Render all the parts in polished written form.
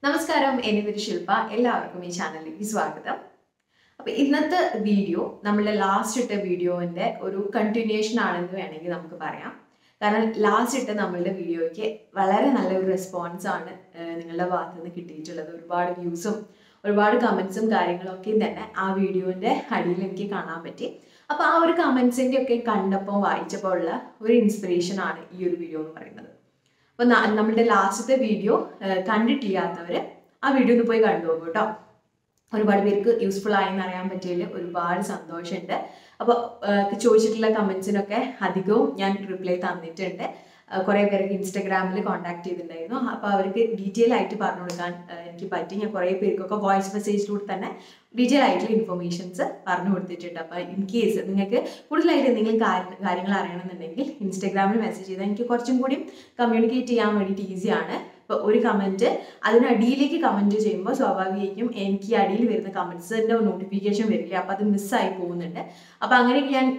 നമസ്കാരം, എൻ്റെ പേര് ശില്പ. എല്ലാവർക്കും ഈ ചാനലിലേക്ക് സ്വാഗതം. അപ്പോൾ ഇന്നത്തെ വീഡിയോ നമ്മുടെ ലാസ്റ്റ് ഇട്ട വീഡിയോൻ്റെ ഒരു കണ്ടിന്യൂഷൻ ആണെന്ന് വേണമെങ്കിൽ നമുക്ക് പറയാം. കാരണം ലാസ്റ്റ് ഇട്ട നമ്മളുടെ വീഡിയോയ്ക്ക് വളരെ നല്ലൊരു റെസ്പോൺസാണ് നിങ്ങളുടെ ഭാഗത്തു നിന്ന് കിട്ടിയിട്ടുള്ളത്. ഒരുപാട് വ്യൂസും ഒരുപാട് കമൻസും കാര്യങ്ങളൊക്കെ തന്നെ ആ വീഡിയോൻ്റെ അടിയിൽ എനിക്ക് കാണാൻ പറ്റി. അപ്പോൾ ആ ഒരു കമൻസിൻ്റെ ഒക്കെ കണ്ടപ്പോൾ വായിച്ചപ്പോൾ ഉള്ള ഒരു ഇൻസ്പിറേഷനാണ് ഈ ഒരു വീഡിയോ എന്ന് പറയുന്നത്. അപ്പോൾ നമ്മളുടെ ലാസ്റ്റത്തെ വീഡിയോ കണ്ടിട്ടില്ലാത്തവർ ആ വീഡിയോ ഒന്ന് പോയി കണ്ടു നോക്കൂ കേട്ടോ. ഒരുപാട് പേർക്ക് യൂസ്ഫുൾ ആയെന്ന് അറിയാൻ പറ്റിയതിൽ ഒരുപാട് സന്തോഷമുണ്ട്. അപ്പോൾ ചോദിച്ചിട്ടുള്ള കമൻസിനൊക്കെ അധികവും ഞാൻ റിപ്ലൈ തന്നിട്ടുണ്ട്. കുറേ പേർക്ക് ഇൻസ്റ്റാഗ്രാമിൽ കോൺടാക്ട് ചെയ്തിട്ടുണ്ടായിരുന്നു. അപ്പോൾ അവർക്ക് ഡീറ്റെയിൽ ആയിട്ട് പറഞ്ഞു കൊടുക്കാൻ എനിക്ക് പറ്റി. ഞാൻ കുറേ പേർക്കൊക്കെ വോയിസ് മെസ്സേജിലൂടെ തന്നെ ഡീറ്റെയിൽ ആയിട്ടുള്ള ഇൻഫർമേഷൻസ് പറഞ്ഞു കൊടുത്തിട്ടുണ്ട്. അപ്പോൾ ഇൻ കേസ് നിങ്ങൾക്ക് കൂടുതലായിട്ട് എന്തെങ്കിലും കാര്യങ്ങൾ അറിയണമെന്നുണ്ടെങ്കിൽ ഇൻസ്റ്റാഗ്രാമിൽ മെസ്സേജ് ചെയ്താൽ എനിക്ക് കുറച്ചും കൂടി കമ്മ്യൂണിക്കേറ്റ് ചെയ്യാൻ വേണ്ടിയിട്ട് ഈസിയാണ്. ഇപ്പോൾ ഒരു കമൻറ്റ് അതിനടിയിലേക്ക് കമൻറ്റ് ചെയ്യുമ്പോൾ സ്വാഭാവികമായിരിക്കും എനിക്ക് ഈ അടിയിൽ വരുന്ന കമൻറ്റ്സിൻ്റെ നോട്ടിഫിക്കേഷൻ വരില്ല. അപ്പോൾ അത് മിസ്സായി പോകുന്നുണ്ട്. അപ്പോൾ അങ്ങനെയൊക്കെ ഞാൻ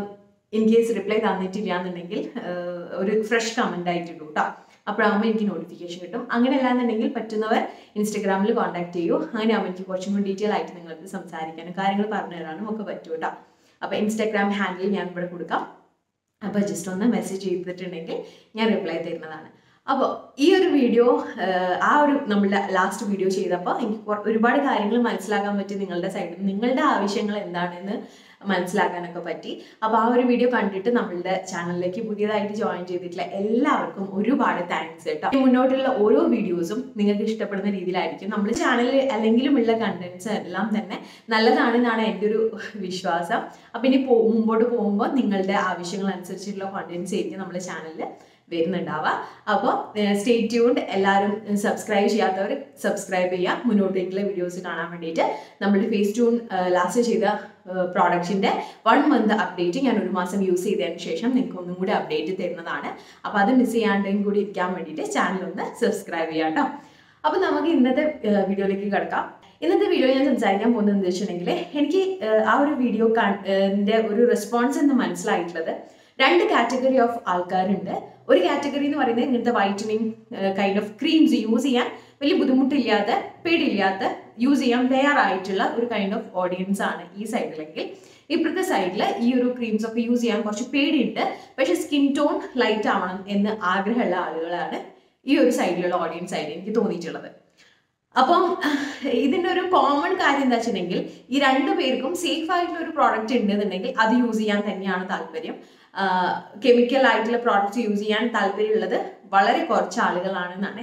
ഇൻ കേസ് റിപ്ലൈ തന്നിട്ടില്ല എന്നുണ്ടെങ്കിൽ ഒരു ഫ്രഷ് കമൻ്റ് ആയിട്ട് ഇടും കേട്ടോ. അപ്പോഴാകുമ്പോൾ എനിക്ക് നോട്ടിഫിക്കേഷൻ കിട്ടും. അങ്ങനെ അല്ലാന്നുണ്ടെങ്കിൽ പറ്റുന്നവർ ഇൻസ്റ്റാഗ്രാമിൽ കോൺടാക്ട് ചെയ്യൂ. അങ്ങനെയാകുമ്പോൾ എനിക്ക് കുറച്ചും കൂടി ഡീറ്റെയിൽ ആയിട്ട് നിങ്ങൾക്ക് സംസാരിക്കാനും കാര്യങ്ങൾ പറഞ്ഞു തരാനും ഒക്കെ പറ്റും കേട്ടോ. അപ്പോൾ ഇൻസ്റ്റാഗ്രാം ഹാൻഡിൽ ഞാൻ ഇവിടെ കൊടുക്കാം. അപ്പോൾ ജസ്റ്റ് ഒന്ന് മെസ്സേജ് ചെയ്തിട്ടുണ്ടെങ്കിൽ ഞാൻ റിപ്ലൈ തരുന്നതാണ്. അപ്പോൾ ഈ ഒരു വീഡിയോ നമ്മളുടെ ലാസ്റ്റ് വീഡിയോ ചെയ്തപ്പോൾ എനിക്ക് ഒരുപാട് കാര്യങ്ങൾ മനസ്സിലാക്കാൻ പറ്റി. നിങ്ങളുടെ സൈഡിൽ നിന്ന് നിങ്ങളുടെ ആവശ്യങ്ങൾ എന്താണെന്ന് മനസ്സിലാക്കാനൊക്കെ പറ്റി. അപ്പോൾ ആ ഒരു വീഡിയോ കണ്ടിട്ട് നമ്മളുടെ ചാനലിലേക്ക് പുതിയതായിട്ട് ജോയിൻ ചെയ്തിട്ടുള്ള എല്ലാവർക്കും ഒരുപാട് താങ്ക്സ് കേട്ടോ. മുന്നോട്ടുള്ള ഓരോ വീഡിയോസും നിങ്ങൾക്ക് ഇഷ്ടപ്പെടുന്ന രീതിയിലായിരിക്കും. നമ്മൾ ചാനലിൽ അല്ലെങ്കിലും ഉള്ള കണ്ടന്റ്സ് എല്ലാം തന്നെ നല്ലതാണെന്നാണ് എൻ്റെ ഒരു വിശ്വാസം. അപ്പോൾ ഇനി മുമ്പോട്ട് പോകുമ്പോൾ നിങ്ങളുടെ ആവശ്യങ്ങൾ അനുസരിച്ചിട്ടുള്ള കണ്ടന്റ്സ് ആയിരിക്കും നമ്മുടെ ചാനലിൽ വരുന്നുണ്ടാവുക. അപ്പോൾ സ്റ്റേ ട്യൂൺഡ്. എല്ലാവരും സബ്സ്ക്രൈബ് ചെയ്യാത്തവർ സബ്സ്ക്രൈബ് ചെയ്യുക. മുന്നോട്ടേക്കുള്ള വീഡിയോസ് കാണാൻ വേണ്ടിയിട്ട് നമ്മുടെ ഫേസ് ട്യൂൺ ലാസ്റ്റ് ചെയ്ത പ്രോഡക്റ്റിൻ്റെ 1 മന്ത് അപ്ഡേറ്റ് ഞാൻ ഒരു മാസം യൂസ് ചെയ്തതിന് ശേഷം നിങ്ങൾക്ക് ഒന്നും കൂടി അപ്ഡേറ്റ് തരുന്നതാണ്. അപ്പോൾ അത് മിസ് ചെയ്യാണ്ടെങ്കിൽ കൂടി ഇരിക്കാൻ വേണ്ടിയിട്ട് ചാനൽ ഒന്ന് സബ്സ്ക്രൈബ് ചെയ്യാം കേട്ടോ. അപ്പോൾ നമുക്ക് ഇന്നത്തെ വീഡിയോയിലേക്ക് കിടക്കാം. ഇന്നത്തെ വീഡിയോ ഞാൻ സംസാരിക്കാൻ പോകുന്നത് എന്താ വെച്ചിട്ടുണ്ടെങ്കിൽ എനിക്ക് ആ ഒരു വീഡിയോൻ്റെ ഒരു റെസ്പോൺസ് എന്ന് മനസ്സിലായിട്ടുള്ളത് 2 കാറ്റഗറി ഓഫ് ആൾക്കാരുണ്ട്. ഒരു കാറ്റഗറി എന്ന് പറയുന്നത് ഇങ്ങനത്തെ whitening kind of creams use ചെയ്യാൻ വലിയ ബുദ്ധിമുട്ടില്ലാത്ത പേടിയില്ലാത്ത യൂസ് ചെയ്യാൻ തയ്യാറായിട്ടുള്ള ഒരു കൈൻഡ് ഓഫ് ഓഡിയൻസ് ആണ് ഈ സൈഡിലെങ്കിൽ. ഇപ്പോഴത്തെ സൈഡിൽ ഈ ഒരു ക്രീംസ് ഒക്കെ യൂസ് ചെയ്യാൻ കുറച്ച് പേടിയുണ്ട്, പക്ഷെ സ്കിൻ ടോൺ ലൈറ്റ് ആവണം എന്ന് ആഗ്രഹമുള്ള ആളുകളാണ് ഈ ഒരു സൈഡിലുള്ള ഓഡിയൻസ് ആയിട്ട് എനിക്ക് തോന്നിയിട്ടുള്ളത്. അപ്പം ഇതിൻ്റെ ഒരു കോമൺ കാര്യം എന്താ വെച്ചിട്ടുണ്ടെങ്കിൽ ഈ 2 പേർക്കും സേഫ് ആയിട്ടുള്ള ഒരു പ്രോഡക്റ്റ് ഉണ്ടെന്നുണ്ടെങ്കിൽ അത് യൂസ് ചെയ്യാൻ തന്നെയാണ് താല്പര്യം. കെമിക്കൽ ആയിട്ടുള്ള പ്രോഡക്റ്റ് യൂസ് ചെയ്യാൻ താല്പര്യമുള്ളത് വളരെ കുറച്ച് ആളുകളാണെന്നാണ്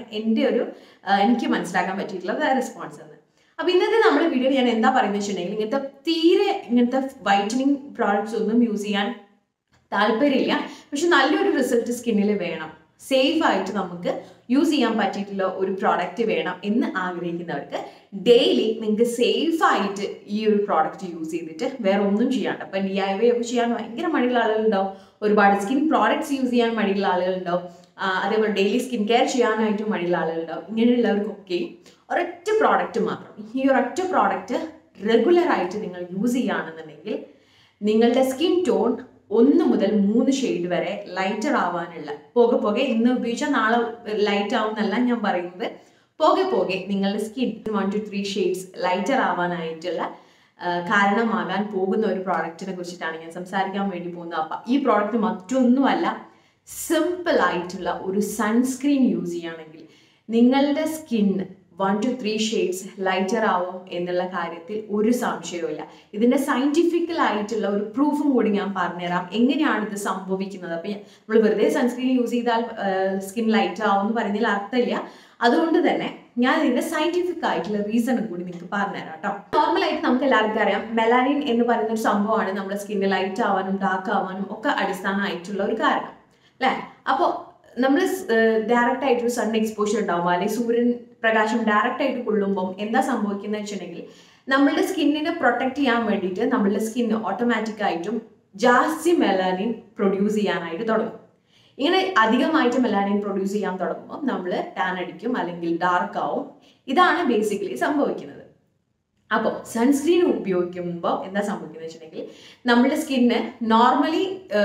എനിക്ക് മനസ്സിലാക്കാൻ പറ്റിയിട്ടുള്ളത് റെസ്പോൺസ് എന്ന്. അപ്പോൾ ഇന്നത്തെ നമ്മുടെ വീഡിയോ ഞാൻ എന്താ പറയുന്നത് വെച്ചിട്ടുണ്ടെങ്കിൽ ഇങ്ങനത്തെ വൈറ്റനിങ് പ്രോഡക്റ്റ്സ് ഒന്നും യൂസ് ചെയ്യാൻ താല്പര്യമില്ല, പക്ഷെ നല്ലൊരു റിസൾട്ട് സ്കിന്നിൽ വേണം, സേഫ് ആയിട്ട് നമുക്ക് യൂസ് ചെയ്യാൻ പറ്റിയിട്ടുള്ള ഒരു പ്രോഡക്റ്റ് വേണം എന്ന് ആഗ്രഹിക്കുന്നവർക്ക് ഡെയിലി നിങ്ങൾക്ക് സേഫ് ആയിട്ട് ഈ ഒരു പ്രോഡക്റ്റ് യൂസ് ചെയ്തിട്ട് വേറെ ഒന്നും ചെയ്യാണ്ട്, അപ്പം DIY ഒക്കെ ചെയ്യാൻ ഭയങ്കര മടിയുള്ള ആളുകളുണ്ടാവും, ഒരുപാട് സ്കിൻ പ്രോഡക്ട്സ് യൂസ് ചെയ്യാൻ മടിയുള്ള ആളുകളുണ്ടാവും, അതേപോലെ ഡെയിലി സ്കിൻ കെയർ ചെയ്യാനായിട്ട് മടിയുള്ള ആളുകളുണ്ടാവും. ഇങ്ങനെയുള്ളവർക്കൊക്കെ ഒരൊറ്റ പ്രോഡക്റ്റ് മാത്രം, ഈ ഒരൊറ്റ പ്രോഡക്റ്റ് റെഗുലറായിട്ട് നിങ്ങൾ യൂസ് ചെയ്യുകയാണെന്നുണ്ടെങ്കിൽ നിങ്ങളുടെ സ്കിൻ ടോൺ 1 മുതൽ 3 ഷെയ്ഡ് വരെ ലൈറ്റർ ആവാനുള്ള പോകെ ഇന്ന് ഉപയോഗിച്ചാൽ നാളെ ലൈറ്റ് ആവുന്നല്ല ഞാൻ പറയുന്നത്, പോകെ നിങ്ങളുടെ സ്കിൻ 1 to 3 ഷെയ്ഡ്സ് ലൈറ്റർ ആവാനായിട്ടുള്ള കാരണമാകാൻ പോകുന്ന ഒരു പ്രോഡക്റ്റിനെ കുറിച്ചിട്ടാണ് ഞാൻ സംസാരിക്കാൻ വേണ്ടി പോകുന്നത്. അപ്പം ഈ പ്രോഡക്റ്റ് മറ്റൊന്നുമല്ല, സിമ്പിൾ ആയിട്ടുള്ള ഒരു സൺസ്ക്രീൻ യൂസ് ചെയ്യുകയാണെങ്കിൽ നിങ്ങളുടെ സ്കിൻ 1 to 3 ഷെയ്ഡ്സ് ലൈറ്റർ ആവും എന്നുള്ള കാര്യത്തിൽ ഒരു സംശയവുമില്ല. ഇതിൻ്റെ സയൻറ്റിഫിക്കൽ ആയിട്ടുള്ള ഒരു പ്രൂഫും കൂടി ഞാൻ പറഞ്ഞുതരാം എങ്ങനെയാണ് ഇത് സംഭവിക്കുന്നത്. അപ്പം നമ്മൾ വെറുതെ സൺസ്ക്രീൻ യൂസ് ചെയ്താൽ സ്കിൻ ലൈറ്റർ ആവും എന്ന് പറയുന്നതിൽ അർത്ഥമില്ല. അതുകൊണ്ട് തന്നെ ഞാൻ ഇതിൻ്റെ സയൻറ്റിഫിക് ആയിട്ടുള്ള റീസണും കൂടി നിങ്ങൾക്ക് പറഞ്ഞുതരാം കേട്ടോ. നോർമലായിട്ട് നമുക്ക് എല്ലാവർക്കും അറിയാം, മെലാനിൻ എന്ന് പറയുന്ന ഒരു സംഭവമാണ് നമ്മുടെ സ്കിന്നിൽ ലൈറ്റ് ആവാനും ഡാർക്ക് ആവാനും ഒക്കെ അടിസ്ഥാനമായിട്ടുള്ള ഒരു കാരണം അല്ലേ. അപ്പോൾ നമ്മൾ ഡയറക്റ്റ് ആയിട്ടൊരു സൺ എക്സ്പോഷർ ഉണ്ടാവുമ്പോൾ അല്ലെങ്കിൽ സൂര്യൻ പ്രകാശം ഡയറക്റ്റ് ആയിട്ട് കൊള്ളുമ്പം എന്താ സംഭവിക്കുന്നത് വെച്ചിട്ടുണ്ടെങ്കിൽ നമ്മളുടെ സ്കിന്നിനെ പ്രൊട്ടക്ട് ചെയ്യാൻ വേണ്ടിയിട്ട് നമ്മളുടെ സ്കിന്ന് ഓട്ടോമാറ്റിക്കായിട്ടും ജാസ്തി മെലാനിൻ പ്രൊഡ്യൂസ് ചെയ്യാനായിട്ട് തുടങ്ങും. ഇങ്ങനെ അധികമായിട്ട് മെലാനിൻ പ്രൊഡ്യൂസ് ചെയ്യാൻ തുടങ്ങുമ്പോൾ നമ്മൾ ടാൻ അടിക്കും അല്ലെങ്കിൽ ഡാർക്ക് ആവും. ഇതാണ് ബേസിക്കലി സംഭവിക്കുന്നത്. അപ്പോൾ സൺസ്ക്രീൻ ഉപയോഗിക്കുമ്പോൾ എന്താ സംഭവിക്കുന്നത് വെച്ചിട്ടുണ്ടെങ്കിൽ നമ്മുടെ സ്കിന്ന് നോർമലി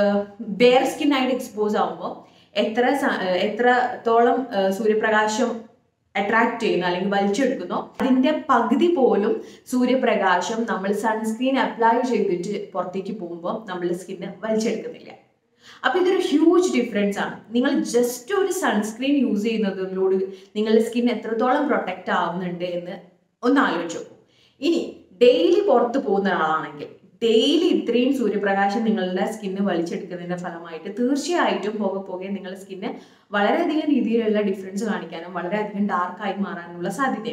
ബെയർ സ്കിന്നായിട്ട് എക്സ്പോസ് ആകുമ്പോൾ എത്രത്തോളം സൂര്യപ്രകാശം അട്രാക്ട് ചെയ്യുന്നു അല്ലെങ്കിൽ വലിച്ചെടുക്കുന്നോ അതിന്റെ പകുതി പോലും സൂര്യപ്രകാശം നമ്മൾ സൺസ്ക്രീൻ അപ്ലൈ ചെയ്തിട്ട് പുറത്തേക്ക് പോകുമ്പോൾ നമ്മുടെ സ്കിന്ന് വലിച്ചെടുക്കുന്നില്ല. അപ്പൊ ഇതൊരു ഹ്യൂജ് ഡിഫറൻസ് ആണ്. നിങ്ങൾ ജസ്റ്റ് ഒരു സൺസ്ക്രീൻ യൂസ് ചെയ്യുന്നതിലൂടെ നിങ്ങളുടെ സ്കിൻ എത്രത്തോളം പ്രൊട്ടക്റ്റ് ആവുന്നുണ്ട് എന്ന് ഒന്ന് ആലോചിച്ചു നോക്കൂ. ഇനി ഡെയിലി പുറത്ത് പോകുന്ന ഒരാളാണെങ്കിൽ ഡെയിലി ഇത്രയും സൂര്യപ്രകാശം നിങ്ങളുടെ സ്കിന്ന് വലിച്ചെടുക്കുന്നതിന്റെ ഫലമായിട്ട് തീർച്ചയായിട്ടും പോകെ നിങ്ങളുടെ സ്കിന്ന് വളരെയധികം രീതിയിലുള്ള ഡിഫറൻസ് കാണിക്കാനും വളരെയധികം ഡാർക്കായി മാറാനുള്ള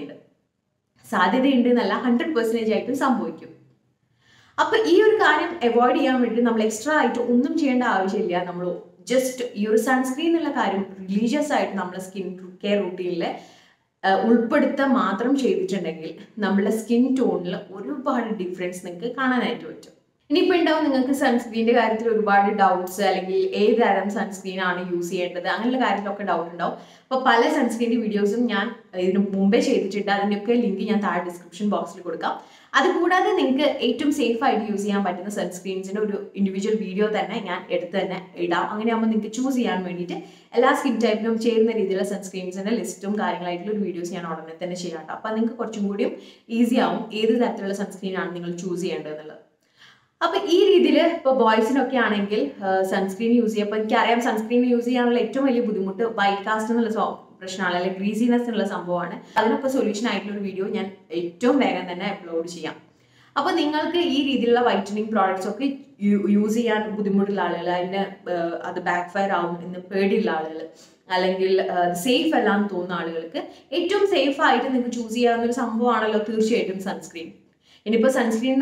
സാധ്യതയുണ്ട് എന്നല്ല 100% ആയിട്ടും സംഭവിക്കും. അപ്പൊ ഈ ഒരു കാര്യം അവോയ്ഡ് ചെയ്യാൻ വേണ്ടി നമ്മൾ എക്സ്ട്രാ ആയിട്ട് ഒന്നും ചെയ്യേണ്ട ആവശ്യമില്ല. നമ്മൾ ജസ്റ്റ് ഈ ഒരു സൺസ്ക്രീൻ എന്നുള്ള കാര്യം റിലീജിയസ് ആയിട്ട് നമ്മുടെ സ്കിൻ കെയർ റൂട്ടീനിൽ ഉൾപ്പെടുത്താൻ മാത്രം ചെയ്തിട്ടുണ്ടെങ്കിൽ നമ്മുടെ സ്കിൻ ടോണിൽ ഒരുപാട് ഡിഫറൻസ് നിങ്ങൾക്ക് കാണാനായിട്ട് പറ്റും. ഇനിയിപ്പോൾ ഉണ്ടാവും നിങ്ങൾക്ക് സൺസ്ക്രീനിന്റെ കാര്യത്തിൽ ഒരുപാട് ഡൗട്ട്സ്, അല്ലെങ്കിൽ ഏത് തരം സൺസ്ക്രീൻ ആണ് യൂസ് ചെയ്യേണ്ടത് അങ്ങനെയുള്ള കാര്യത്തിലൊക്കെ ഡൗട്ട് ഉണ്ടാവും. അപ്പോൾ പല സൺസ്ക്രീനിന്റെ വീഡിയോസും ഞാൻ ഇതിന് മുമ്പേ ചെയ്തിട്ടുണ്ട്. അതിൻ്റെയൊക്കെ ലിങ്ക് ഞാൻ താഴെ ഡിസ്ക്രിപ്ഷൻ ബോക്സിൽ കൊടുക്കാം. അതുകൂടാതെ നിങ്ങൾക്ക് ഏറ്റവും സേഫ് ആയിട്ട് യൂസ് ചെയ്യാൻ പറ്റുന്ന സൺസ്ക്രീൻസിന്റെ ഒരു ഇൻഡിവിജ്വൽ വീഡിയോ തന്നെ ഞാൻ എടുത്ത് തന്നെ ഇടാം. അങ്ങനെയാകുമ്പോൾ നിങ്ങൾക്ക് ചൂസ് ചെയ്യാൻ വേണ്ടിയിട്ട് എല്ലാ സ്കിൻ ടൈപ്പിനും ചേരുന്ന രീതിയിലുള്ള സൺസ്ക്രീൻസിന്റെ ലിസ്റ്റും കാര്യങ്ങളായിട്ടുള്ള ഒരു വീഡിയോസ് ഞാൻ ഉടനെ തന്നെ ചെയ്യാം. അപ്പോൾ നിങ്ങൾക്ക് കുറച്ചും കൂടിയും ഈസി ആവും ഏത് തരത്തിലുള്ള സൺസ്ക്രീൻ ആണ് നിങ്ങൾ ചൂസ് ചെയ്യേണ്ടത് എന്നുള്ളത്. അപ്പൊ ഈ രീതിയിൽ ഇപ്പോൾ ബോയ്സിനൊക്കെ ആണെങ്കിൽ സൺസ്ക്രീൻ യൂസ് ചെയ്യുക. അപ്പോൾ എനിക്കറിയാം സൺസ്ക്രീൻ യൂസ് ചെയ്യാനുള്ള ഏറ്റവും വലിയ ബുദ്ധിമുട്ട് വൈറ്റ് കാസ്റ്റ് എന്നുള്ള പ്രശ്നമാണ്, അല്ലെങ്കിൽ ഗ്രീസിനെസ് എന്നുള്ള സംഭവമാണ്. അതിനൊക്കെ സൊല്യൂഷൻ ആയിട്ടുള്ള ഒരു വീഡിയോ ഞാൻ ഏറ്റവും വേഗം തന്നെ അപ്ലോഡ് ചെയ്യാം. അപ്പൊ നിങ്ങൾക്ക് ഈ രീതിയിലുള്ള വൈറ്റനിങ് പ്രോഡക്ട്സ് ഒക്കെ യൂസ് ചെയ്യാൻ ബുദ്ധിമുട്ടുള്ള ആളുകൾ, അതിന് അത് ബാക്ക് ഫയർ ആവും എന്ന് പേടിയുള്ള ആളുകൾ, അല്ലെങ്കിൽ സേഫ് അല്ല എന്ന് തോന്നുന്ന ആളുകൾക്ക് ഏറ്റവും സേഫ് ആയിട്ട് നിങ്ങൾക്ക് ചൂസ് ചെയ്യാവുന്ന ഒരു സംഭവമാണല്ലോ തീർച്ചയായിട്ടും സൺസ്ക്രീൻ. ഇനിയിപ്പോൾ സൺസ്ക്രീൻ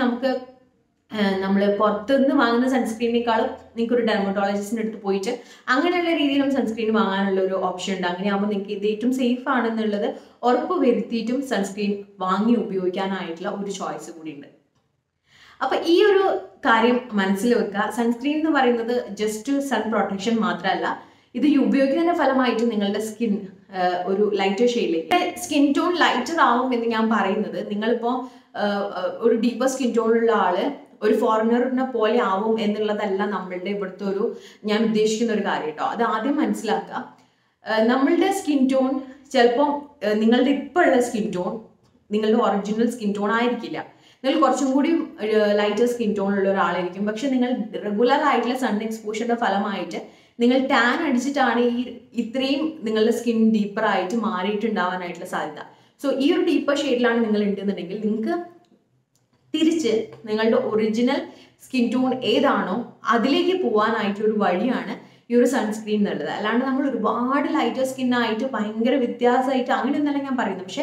നമ്മൾ പുറത്തുനിന്ന് വാങ്ങുന്ന സൺസ്ക്രീനേക്കാളും നിങ്ങൾക്ക് ഒരു ഡെർമറ്റോളജിസ്റ്റിൻ്റെ അടുത്ത് പോയിട്ട് അങ്ങനെയുള്ള രീതിയിലും സൺസ്ക്രീൻ വാങ്ങാനുള്ള ഒരു ഓപ്ഷൻ ഉണ്ട്. അങ്ങനെയാകുമ്പോൾ നിങ്ങൾക്ക് ഇത് ഏറ്റവും സേഫ് ആണെന്നുള്ളത് ഉറപ്പ് വരുത്തിയിട്ടും സൺസ്ക്രീൻ വാങ്ങി ഉപയോഗിക്കാനായിട്ടുള്ള ഒരു ചോയ്സ് കൂടി ഉണ്ട്. അപ്പൊ ഈ ഒരു കാര്യം മനസ്സിൽ വെക്കുക. സൺസ്ക്രീൻ എന്ന് പറയുന്നത് ജസ്റ്റ് സൺ പ്രൊട്ടക്ഷൻ മാത്രമല്ല, ഇത് ഉപയോഗിക്കുന്നതിന്റെ ഫലമായിട്ട് നിങ്ങളുടെ സ്കിൻ ഒരു ലൈറ്റർ ഷെയ്ഡിലേക്ക് സ്കിൻ ടോൺ ലൈറ്റർ ആവും എന്ന് ഞാൻ പറയുന്നത്. നിങ്ങളിപ്പോൾ ഒരു ഡീപ്പർ സ്കിൻ ടോണുള്ള ആള് ഒരു ഫോറിനറിനെ പോലെ ആവും എന്നുള്ളതല്ല നമ്മളുടെ ഇവിടുത്തെ ഞാൻ ഉദ്ദേശിക്കുന്ന ഒരു കാര്യം കേട്ടോ. അത് ആദ്യം മനസ്സിലാക്കുക. നമ്മളുടെ സ്കിൻ ടോൺ ചിലപ്പോൾ നിങ്ങളുടെ ഇപ്പോൾ ഉള്ള സ്കിൻ ടോൺ നിങ്ങളുടെ ഒറിജിനൽ സ്കിൻ ടോൺ ആയിരിക്കില്ല. നിങ്ങൾ കുറച്ചും കൂടി ലൈറ്റർ സ്കിൻ ടോൺ ഉള്ള ഒരാളായിരിക്കും. പക്ഷെ നിങ്ങൾ റെഗുലർ ആയിട്ടുള്ള സൺ എക്സ്പോഷറിന്റെ ഫലമായിട്ട് നിങ്ങൾ ടാൻ അടിച്ചിട്ടാണ് ഇത്രയും നിങ്ങളുടെ സ്കിൻ ഡീപ്പർ ആയിട്ട് മാറിയിട്ടുണ്ടാവാനായിട്ടുള്ള സാധ്യത. സോ ഈ ഒരു ഡീപ്പർ ഷെയ്ഡിലാണ് നിങ്ങൾ ഉണ്ടെന്നുണ്ടെങ്കിൽ നിങ്ങൾക്ക് തിരിച്ച് നിങ്ങളുടെ ഒറിജിനൽ സ്കിൻ ടോൺ ഏതാണോ അതിലേക്ക് പോകാനായിട്ടൊരു വഴിയാണ് ഈ ഒരു സൺസ്ക്രീൻ എന്നുള്ളത്. അല്ലാണ്ട് നമ്മൾ ഒരുപാട് ലൈറ്റർ സ്കിന്നായിട്ട് ഭയങ്കര വ്യത്യാസമായിട്ട് അങ്ങനെയൊന്നല്ല ഞാൻ പറയുന്നത്. പക്ഷെ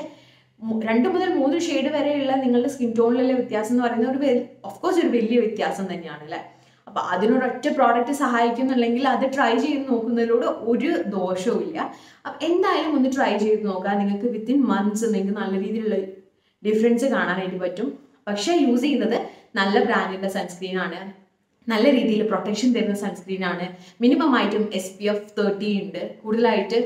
2 മുതൽ 3 ഷെയ്ഡ് വരെയുള്ള നിങ്ങളുടെ സ്കിൻ ടോണിലുള്ള വ്യത്യാസം എന്ന് പറയുന്നത് ഓഫ്കോഴ്സ് ഒരു വലിയ വ്യത്യാസം തന്നെയാണ് അല്ലേ. അപ്പൊ അതിനൊരൊറ്റ പ്രോഡക്റ്റ് സഹായിക്കുന്നുണ്ടെങ്കിൽ അത് ട്രൈ ചെയ്ത് നോക്കുന്നതിലൂടെ ഒരു ദോഷവും ഇല്ല. അപ്പൊ എന്തായാലും ഒന്ന് ട്രൈ ചെയ്ത് നോക്കാം. നിങ്ങൾക്ക് വിത്തിൻ മന്ത്സ് നിങ്ങൾക്ക് നല്ല രീതിയിലുള്ള ഡിഫറൻസ് കാണാനായിട്ട് പറ്റും. പക്ഷെ യൂസ് ചെയ്യുന്നത് നല്ല ബ്രാൻഡിന്റെ സൺസ്ക്രീൻ ആണ്, നല്ല രീതിയിൽ പ്രൊട്ടക്ഷൻ തരുന്ന സൺസ്ക്രീൻ ആണ്. മിനിമം ആയിട്ടും SPF 30 ഉണ്ട്. കൂടുതലായിട്ട്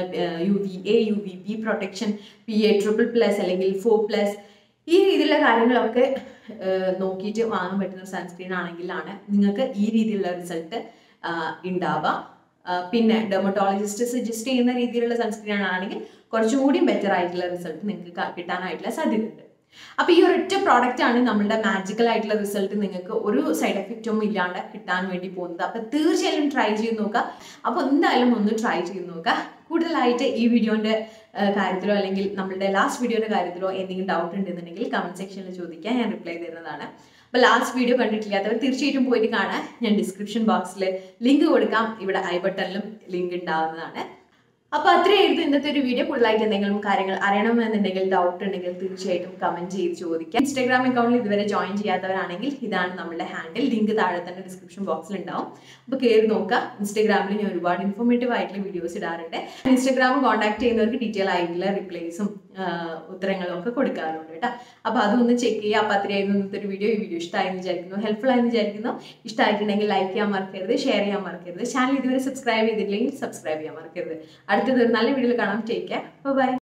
UVA UVB പ്രൊട്ടക്ഷൻ PA++ അല്ലെങ്കിൽ 4+, ഈ രീതിയിലുള്ള കാര്യങ്ങളൊക്കെ നോക്കിയിട്ട് വാങ്ങാൻ പറ്റുന്ന സൺസ്ക്രീൻ ആണെങ്കിലാണ് നിങ്ങൾക്ക് ഈ രീതിയിലുള്ള റിസൾട്ട് ഉണ്ടാവുക. പിന്നെ ഡെർമറ്റോളജിസ്റ്റ് സജസ്റ്റ് ചെയ്യുന്ന രീതിയിലുള്ള സൺസ്ക്രീൻ ആണെങ്കിൽ കുറച്ചും കൂടി ബെറ്റർ ആയിട്ടുള്ള റിസൾട്ട് നിങ്ങൾക്ക് കിട്ടാനായിട്ടുള്ള സാധ്യതയുണ്ട്. അപ്പൊ ഈ ഒരൊറ്റ പ്രോഡക്റ്റ് ആണ് നമ്മളുടെ മാജിക്കൽ ആയിട്ടുള്ള റിസൾട്ട് നിങ്ങൾക്ക് ഒരു സൈഡ് എഫക്റ്റും ഇല്ലാണ്ട് കിട്ടാൻ വേണ്ടി പോകുന്നത്. അപ്പൊ തീർച്ചയായും ട്രൈ ചെയ്ത് നോക്കുക. അപ്പൊ എന്തായാലും ഒന്ന് ട്രൈ ചെയ്ത് നോക്കുക. കൂടുതലായിട്ട് ഈ വീഡിയോന്റെ കാര്യത്തിലോ അല്ലെങ്കിൽ നമ്മളുടെ ലാസ്റ്റ് വീഡിയോയുടെ കാര്യത്തിലോ എന്തെങ്കിലും ഡൗട്ട് ഉണ്ടെന്നുണ്ടെങ്കിൽ കമന്റ് സെക്ഷനിൽ ചോദിക്കാൻ ഞാൻ റിപ്ലൈ തരുന്നതാണ്. അപ്പോൾ ലാസ്റ്റ് വീഡിയോ കണ്ടിട്ടില്ലാത്തവർ തീർച്ചയായിട്ടും പോയിട്ട് കാണാൻ ഞാൻ ഡിസ്ക്രിപ്ഷൻ ബോക്സിൽ ലിങ്ക് കൊടുക്കാം. ഇവിടെ ഐ ബട്ടണിലും ലിങ്ക് ഉണ്ടാവുന്നതാണ്. അപ്പോൾ അത്രയായിരുന്നു ഇന്നത്തെ ഒരു വീഡിയോ. കൂടുതലായിട്ട് എന്തെങ്കിലും കാര്യങ്ങൾ അറിയണമെന്നുണ്ടെങ്കിൽ ഡൗട്ട് ഉണ്ടെങ്കിൽ തീർച്ചയായിട്ടും കമന്റ് ചെയ്ത് ചോദിക്കാം. ഇൻസ്റ്റാഗ്രാം അക്കൗണ്ടിൽ ഇതുവരെ ജോയിൻ ചെയ്യാത്തവരാണെങ്കിൽ ഇതാണ് നമ്മുടെ ഹാൻഡിൽ. ലിങ്ക് താഴെ തന്നെ ഡിസ്ക്രിപ്ഷൻ ബോക്സിൽ ഉണ്ടാവും. അപ്പോൾ കയറി നോക്കുക. ഇൻസ്റ്റാഗ്രാമിൽ ഞാൻ ഒരുപാട് ഇൻഫോർമേറ്റീവ് ആയിട്ടുള്ള വീഡിയോസ് ഇടാറുണ്ട്. ഇൻസ്റ്റാഗ്രാം കോൺടാക്ട് ചെയ്യുന്നവർക്ക് ഡീറ്റെയിൽ ആയിട്ടുള്ള റിപ്ലൈസും ഉത്തരങ്ങളും ഒക്കെ കൊടുക്കാറുണ്ട് കേട്ടോ. അപ്പോൾ അതൊന്ന് ചെക്ക് ചെയ്യുക. അപ്പോൾ അത്രയായിരുന്നു ഇന്നത്തെ ഒരു വീഡിയോ. ഈ വീഡിയോ ഇഷ്ടമായെന്ന് വിചാരിക്കുന്നു, ഹെൽപ്ഫുൾ ആയെന്ന് വിചാരിക്കുന്നു. ഇഷ്ടമായിട്ടുണ്ടെങ്കിൽ ലൈക്ക് ചെയ്യാൻ മറക്കരുത്, ഷെയർ ചെയ്യാൻ മറക്കരുത്. ചാനൽ ഇതുവരെ സബ്സ്ക്രൈബ് ചെയ്തിട്ടില്ലെങ്കിൽ സബ്സ്ക്രൈബ് ചെയ്യാൻ മറക്കരുത്. അടുത്തത് ഒരു നല്ല വീഡിയോയിൽ കാണാം. Take care. ബൈ.